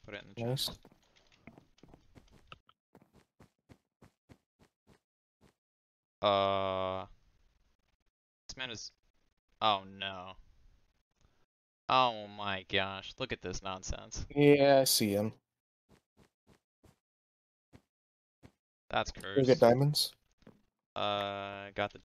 Put it in the chest. Nice. This man is. Oh no. Oh my gosh! Look at this nonsense. Yeah, I see him. That's Go get cursed. diamonds. Got the